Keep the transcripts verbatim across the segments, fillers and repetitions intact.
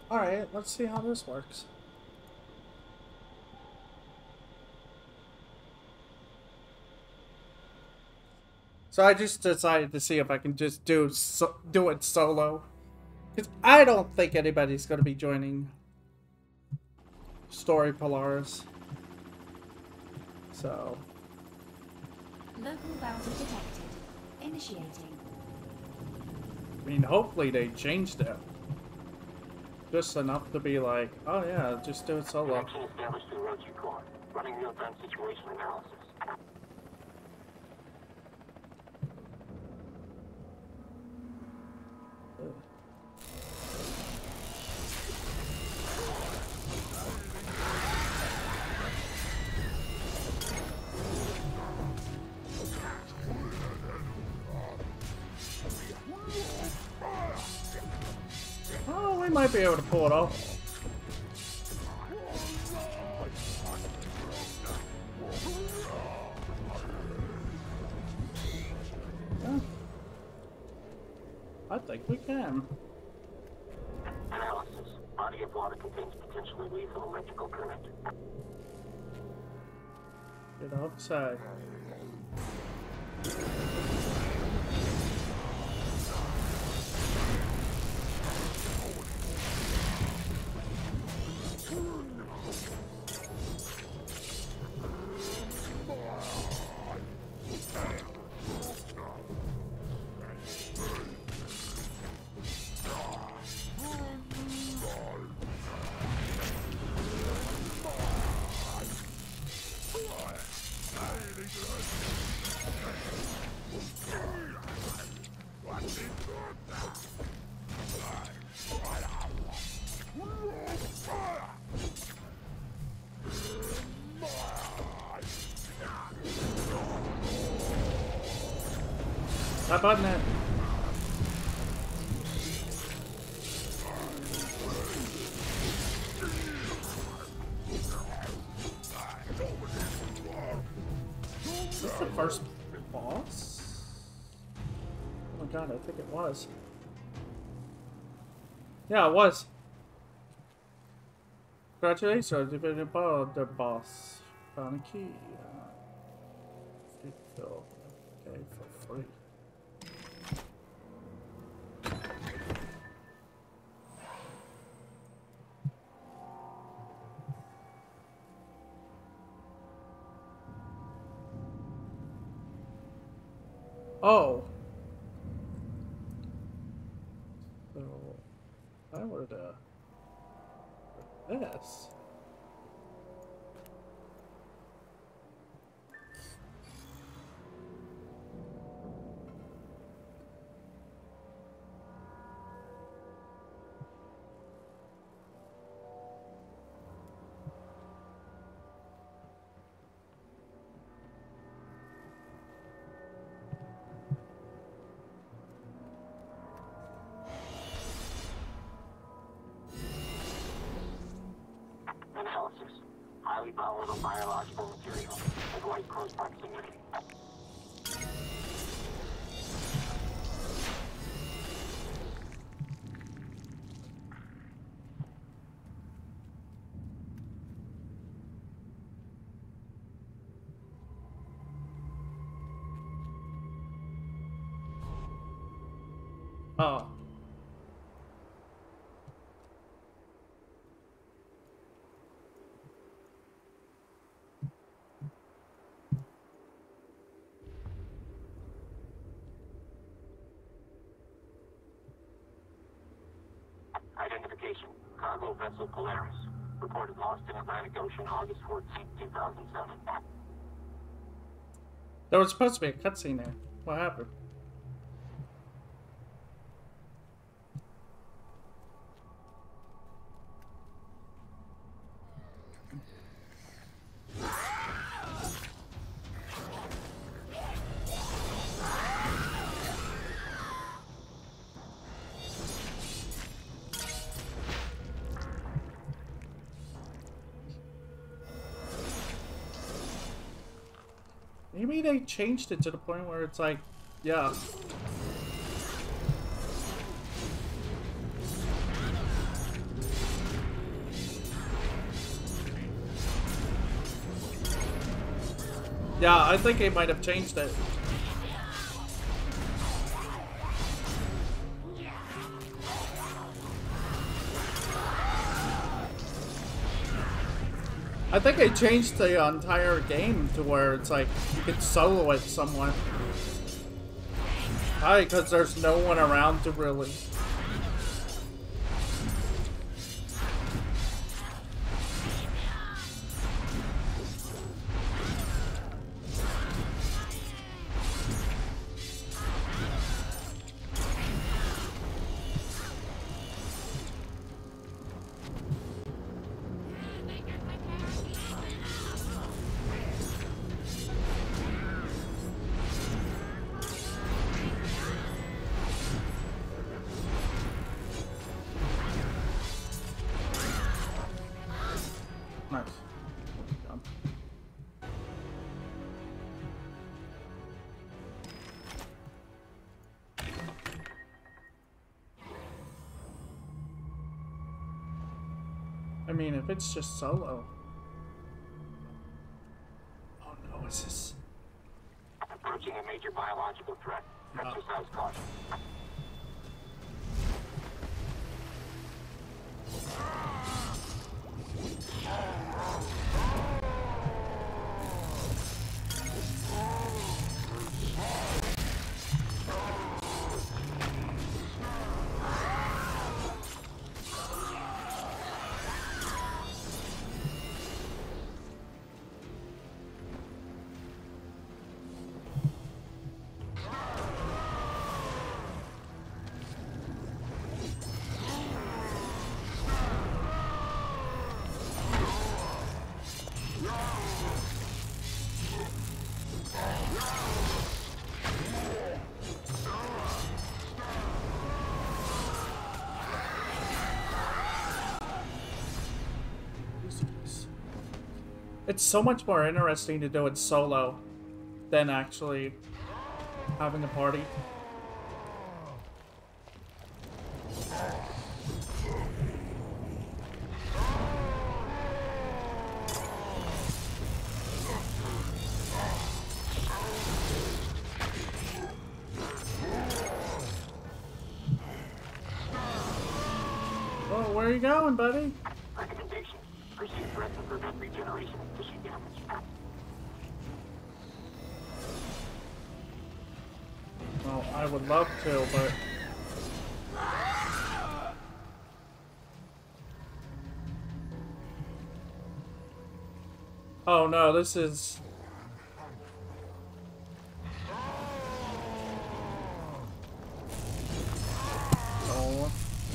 Alright, let's see how this works. So I just decided to see if I can just do so, do it solo. Because I don't think anybody's going to be joining Story Polaris. So. Local bounty detected. Initiating. I mean, hopefully they changed it. Just enough to be like, oh yeah, just do it solo. Connection established through Roach Record. Running real-time situation analysis. Oh, we might be able to pull it off. Yeah. I think we can. Analysis. Body of water contains potentially lethal electrical current. Get outside. Stop button it. Is this the first boss? Oh my god, I think it was. Yeah, it was. Congratulations, you've been about the boss. Found a key. Uh, fill. Okay, for free. Oh. So, I were to this. Analysis. Highly volatile biological material. Avoid close proximity. Oh. Identification. Cargo vessel Polaris. Reported lost in Atlantic Ocean August fourteenth, two thousand seven. There was supposed to be a cutscene there. What happened? Maybe they changed it to the point where it's like, yeah. Yeah, I think he might have changed it. I think they changed the entire game to where it's like you can solo it somewhat. Probably because there's no one around to really. I mean, if it's just solo. Oh no, is this? Approaching a major biological threat. Exercise caution. It's so much more interesting to do it solo than actually having a party. Oh, where are you going, buddy? Recommendation. Pursue threat to prevent regeneration of tissue damage. Well, I would love to, but... Oh no, this is... Oh.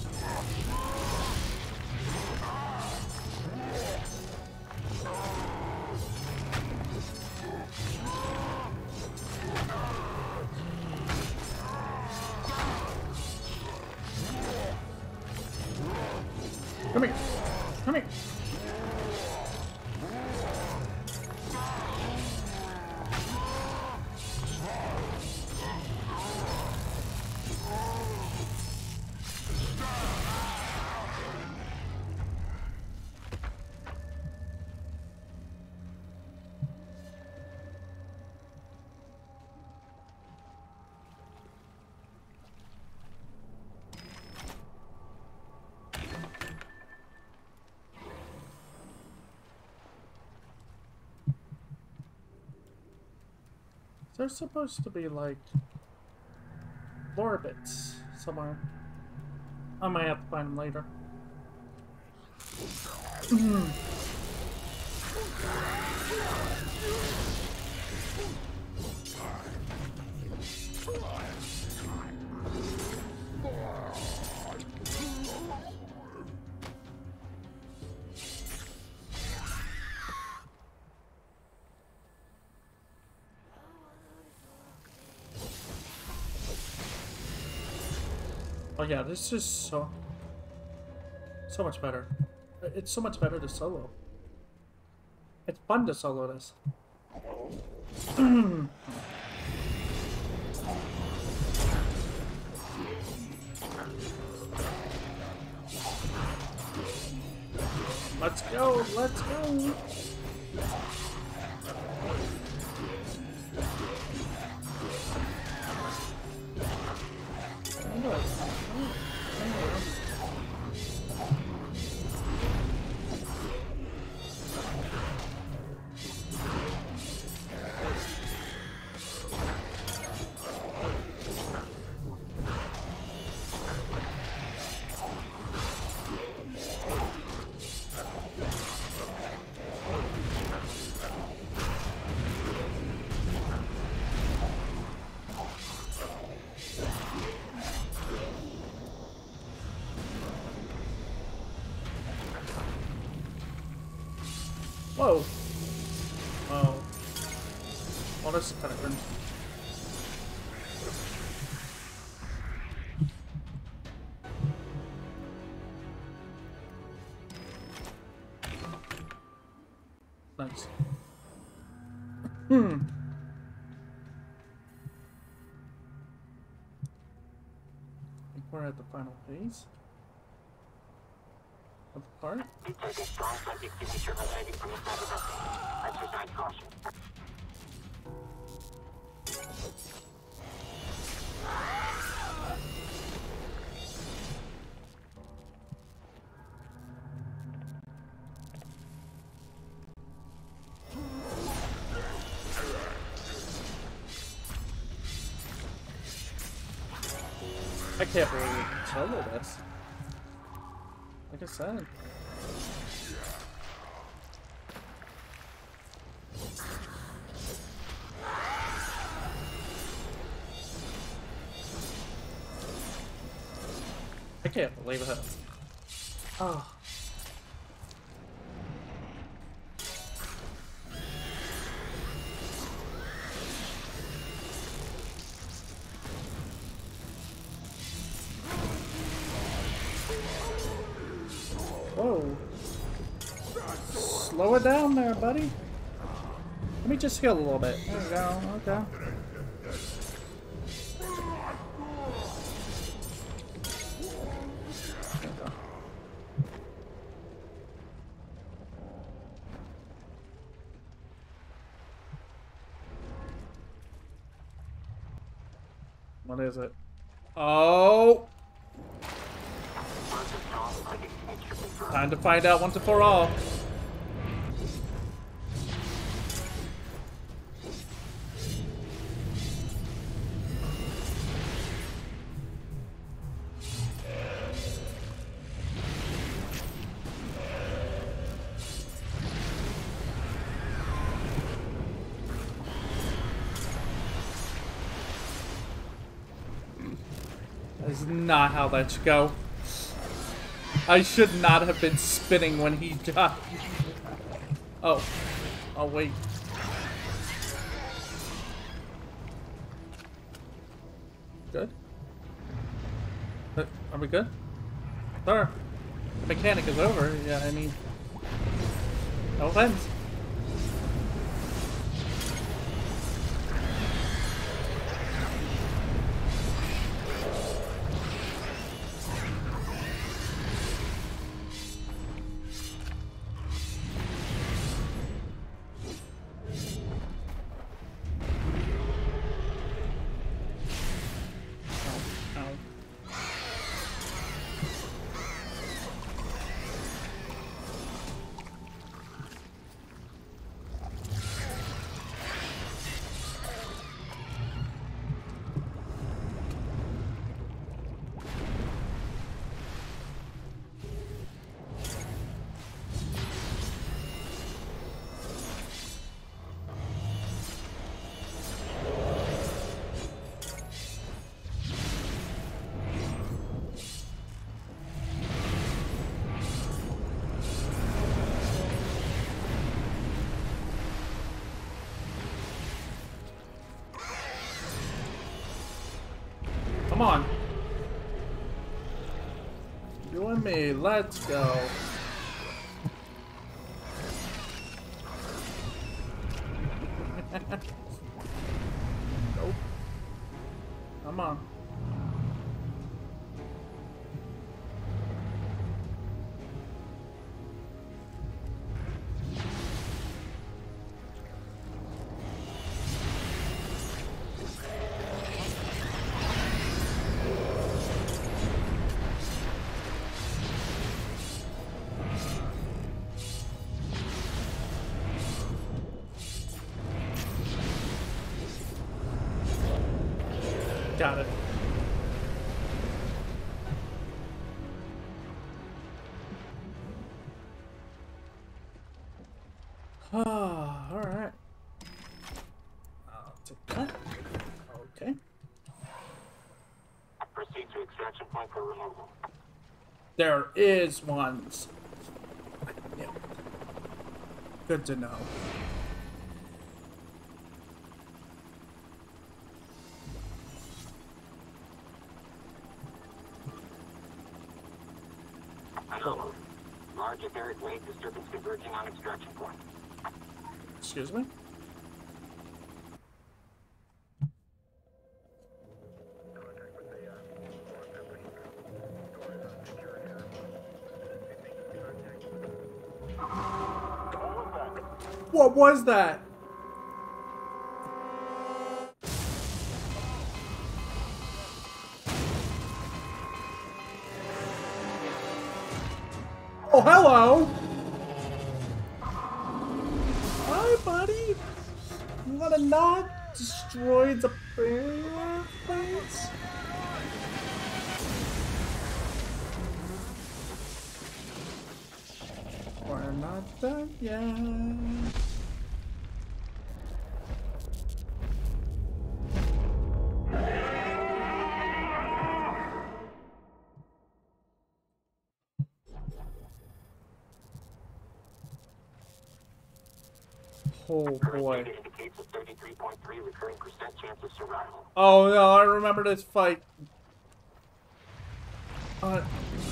Come here. Come here. There's supposed to be, like, lore bits somewhere. I might have to find them later. Oh yeah, this is so so much better. It's so much better to solo. It's fun to solo this. Let's go, let's go. Whoa! Oh. Well, this is kind of cringe. Nice. Hmm. I think we're at the final phase of the part. Detecting strong psychic signature emanating from the center vessel. Exercise caution. I can't believe we can solo this. Like I said. I can't believe it. Oh. Whoa. Slow it down there, buddy. Let me just heal a little bit. There we go. Okay. What is it? Oh! Time to find out once and for all. That is not how that should go. I should not have been spinning when he died. Oh. Oh, wait. Good? Uh, Are we good? Sir, the mechanic is over. Yeah, I mean... No offense. Come on. You and me, let's go. Nope. Come on. Got it. Ah, all right. I'll take that. Okay. Proceed to extraction point for removal. There is ones. Yeah. Good to know. Hello. Large etheric wave disturbance converging on extraction point. Excuse me? What was that? Oh, hello! Hi, buddy! You wanna not destroy the barrier, please? We're not done yet. Oh boy. Indicates a thirty-three point three recurring percent chance of survival. Oh no, I remember this fight. Uh,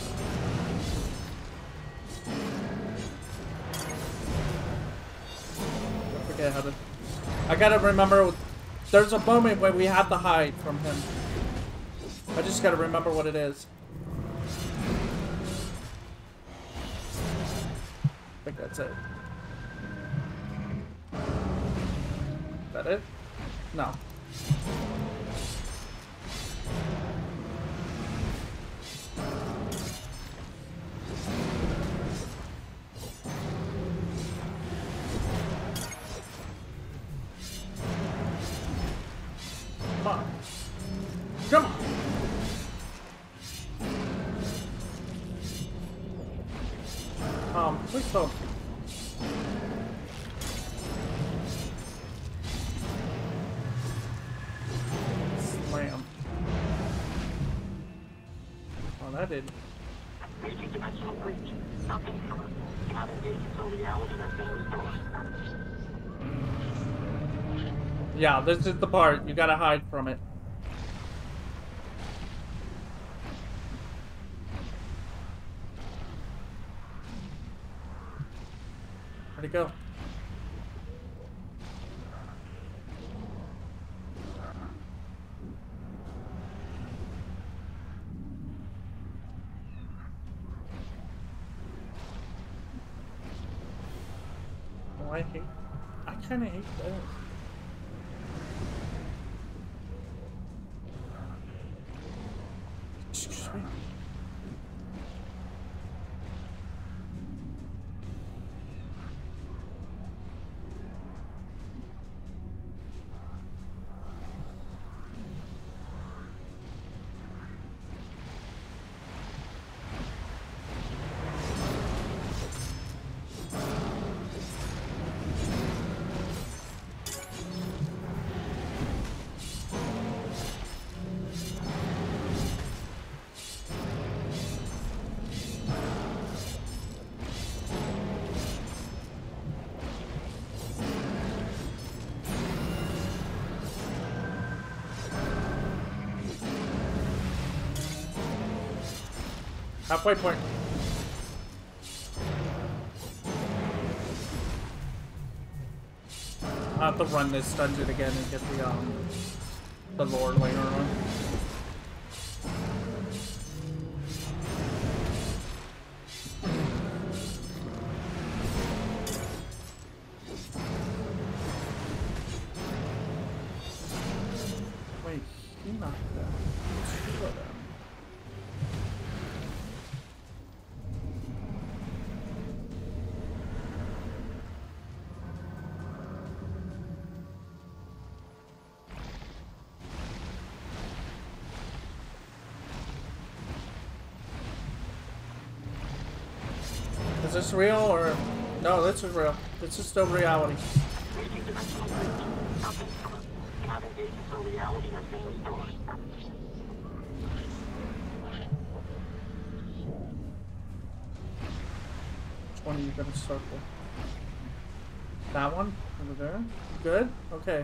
I forget how to. I gotta remember. There's a moment where we have to hide from him. I just gotta remember what it is. I think that's it. Is that it? No. Come on. Come on. Um, please don't. Slam. Oh, that did. Reaching dimensional breach. Nothing covered. Cannot engage until reality has been restored. Yeah, this is the part. You gotta hide from it. Where'd it go? Oh, I hate... I kinda hate this. Excuse me. Halfway point. I have to run this dungeon again and get the um the lore later on. Wait, he knocked down two of them. this real or no? This is real. This is still reality. Reaching dimensional range. Nothing from navigation for reality has been restored. Which one are you gonna circle? That one over there. Good. Okay.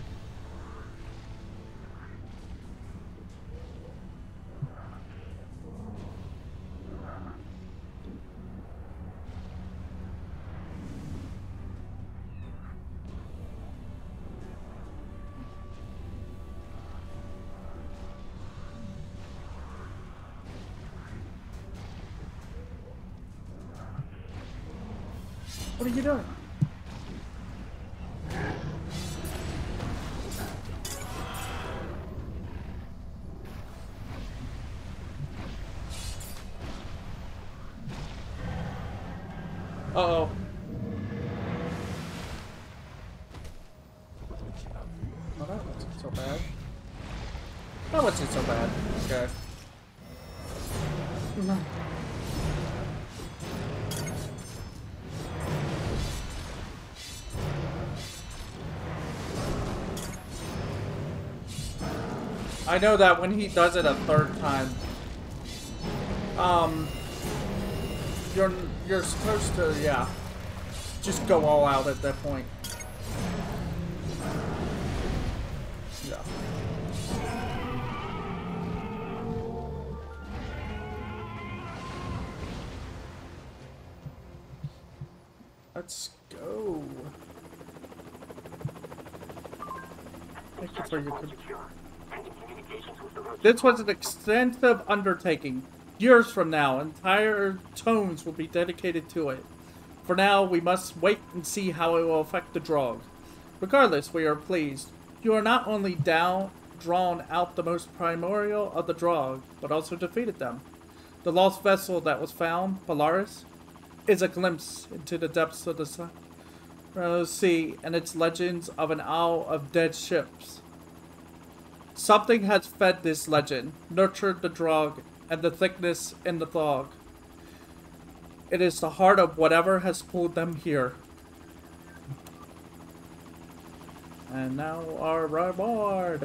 What are you doing? Uh-oh. Oh, that wasn't so bad. That wasn't so bad. Okay. I know that when he does it a third time, um, you're you're supposed to, yeah, just go all out at that point. Yeah. Let's go. Thank you for your. This was an extensive undertaking. Years from now, entire tones will be dedicated to it. For now, we must wait and see how it will affect the Drog. Regardless, we are pleased. You are not only down, drawn out the most primordial of the Drog, but also defeated them. The lost vessel that was found, Polaris, is a glimpse into the depths of the sea and its legends of an isle of dead ships. Something has fed this legend, nurtured the Drog, and the thickness in the fog. It is the heart of whatever has pulled them here. And now our reward.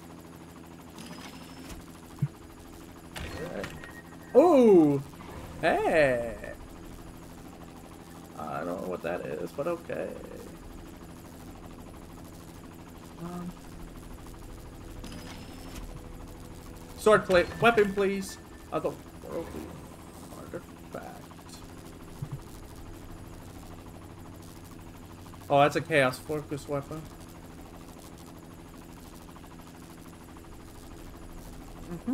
Ooh! Hey! I don't know what that is, but okay. Um... Sword plate, weapon please. Otherworldly artifact. Oh, that's a chaos focus weapon. Mm-hmm.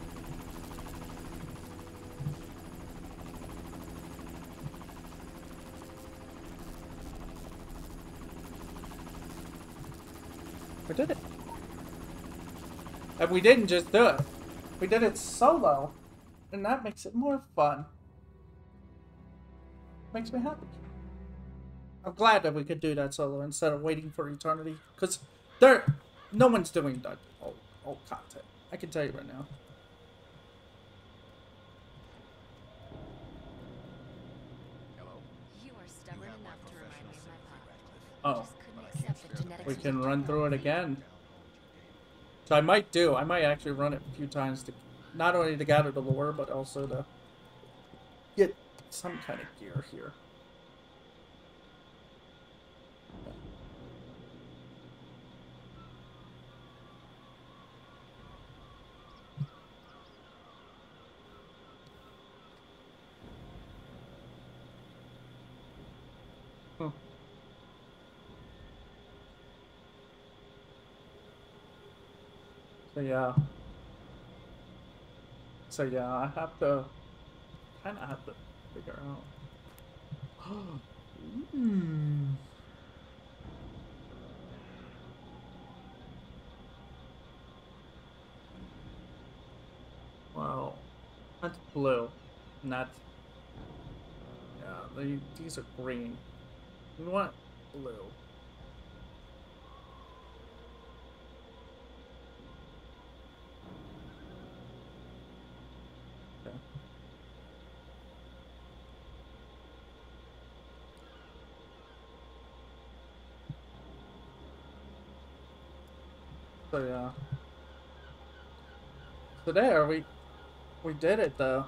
We did it. And we didn't just do it. We did it solo. And that makes it more fun. Makes me happy. I'm glad that we could do that solo instead of waiting for eternity. Because there, no one's doing that old, old content. I can tell you right now. Hello. You are stubborn enough to remind me of my pop. Oh. Just couldn't accept the genetics We of can the run dog. through it again. So I might do. I might actually run it a few times to not only to gather the lore, but also to get some kind of gear here. Hmm. So yeah. So yeah, I have to kind of have to figure out. Hmm. Well, that's blue, and that's yeah. They, these are green. We want blue. So yeah. So there, we we did it though.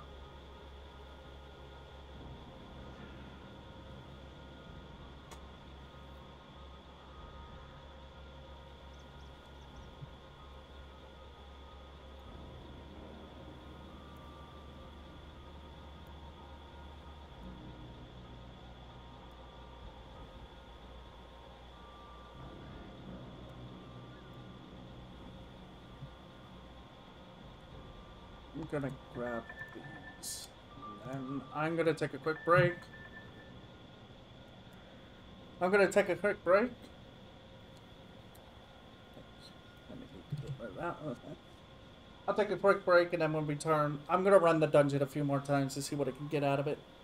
I'm gonna grab these. And I'm gonna take a quick break. I'm gonna take a quick break. Let me get rid of that. Okay. I'll take a quick break, and then when we return, I'm gonna run the dungeon a few more times to see what I can get out of it.